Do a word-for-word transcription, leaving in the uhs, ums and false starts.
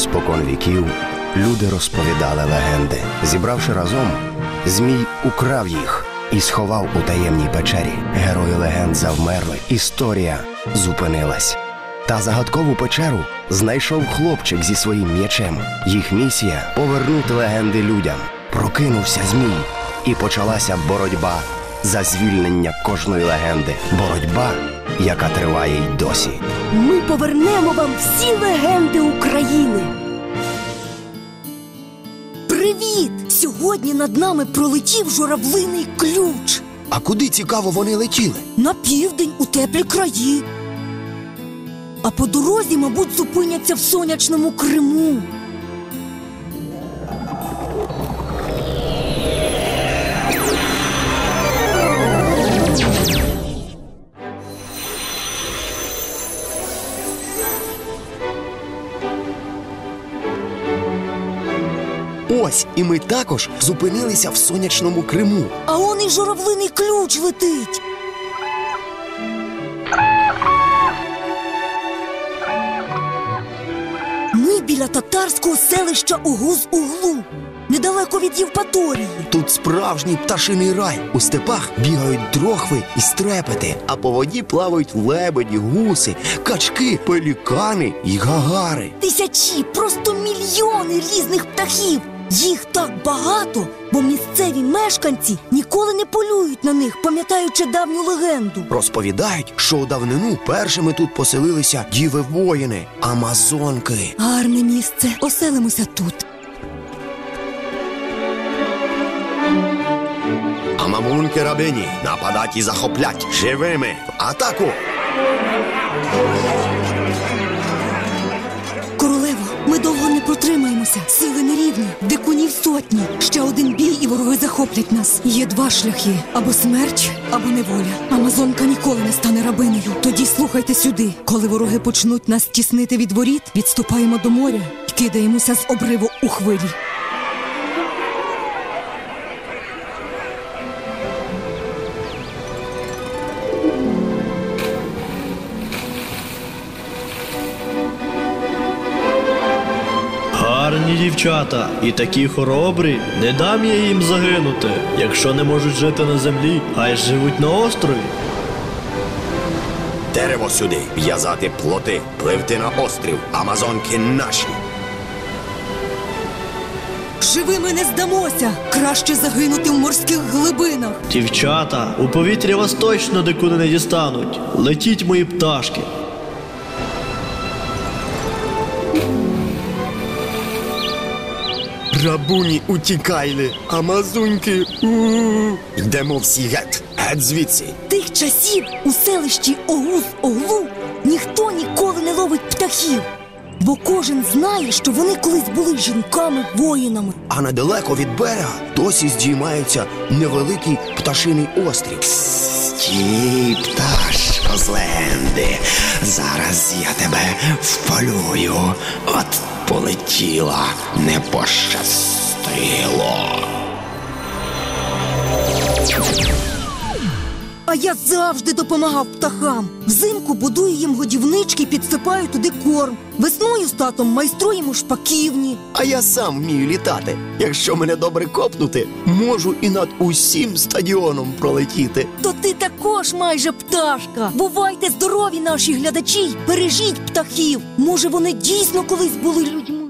Спокон віків люди розповідали легенди. Зібравши разом, Змій украв їх і сховав у таємній печері. Герої легенд завмерли, історія зупинилась. Та загадкову печеру знайшов хлопчик зі своїм м'ячем. Їх місія – повернути легенди людям. Прокинувся Змій, і почалася боротьба за звільнення кожної легенди. Боротьба, яка триває й досі. Ми повернемо вам всі легенди України. Привіт! Сьогодні над нами пролетів журавлиний ключ. А куди, цікаво, вони летіли? На південь, у теплі краї. А по дорозі, мабуть, зупиняться в сонячному Криму. Ось, і ми також зупинилися в сонячному Криму. А он і журавлиний ключ летить. Ми біля татарського селища Угуз-Углу, недалеко від Євпаторії. Тут справжній пташиний рай. У степах бігають дрохви і стрепети, а по воді плавають лебеді, гуси, качки, пелікани і гагари. Тисячі, просто мільйони різних птахів. Їх так багато, бо місцеві мешканці ніколи не полюють на них, пам'ятаючи давню легенду. Розповідають, що у давнину першими тут поселилися діви-воїни – амазонки. Гарне місце. Оселимося тут. Амамунки рабині нападать і захоплять живими. Атаку! Королево, ми довго не протримаємося. Сили нерівні, дикунів сотні. Ще один бій, і вороги захоплять нас. Є два шляхи. Або смерть, або неволя. Амазонка ніколи не стане рабинею. Тоді слухайте сюди. Коли вороги почнуть нас тіснити від воріт, відступаємо до моря і кидаємося з обриву у хвилі. Гарні дівчата і такі хоробрі, не дам я їм загинути. Якщо не можуть жити на землі, хай живуть на острові. Дерево сюди, в'язати плоти, пливти на острів. Амазонки наші. Живими не здамося. Краще загинути в морських глибинах. Дівчата, у повітрі вас точно дикуни не дістануть. Летіть, мої пташки. Рабуні, утікайли, амазоньки. У-у-у. Йдемо всі геть, геть звідси. Тих часів у селищі Огуз-Оглу ніхто ніколи не ловить птахів, бо кожен знає, що вони колись були жінками-воїнами. А недалеко від берега досі здіймається невеликий пташиний острів. Стій, пташко з легенди, зараз я тебе вполюю. От полетіла, не пощастило. А я завжди допомагав птахам. Взимку будую їм годівнички, підсипаю туди корм. Весною з татом майструємо шпаківні. А я сам вмію літати. Якщо мене добре копнути, можу і над усім стадіоном пролетіти. То ти також майже пташка. Бувайте здорові, наші глядачі, бережіть птахів. Може, вони дійсно колись були людьми.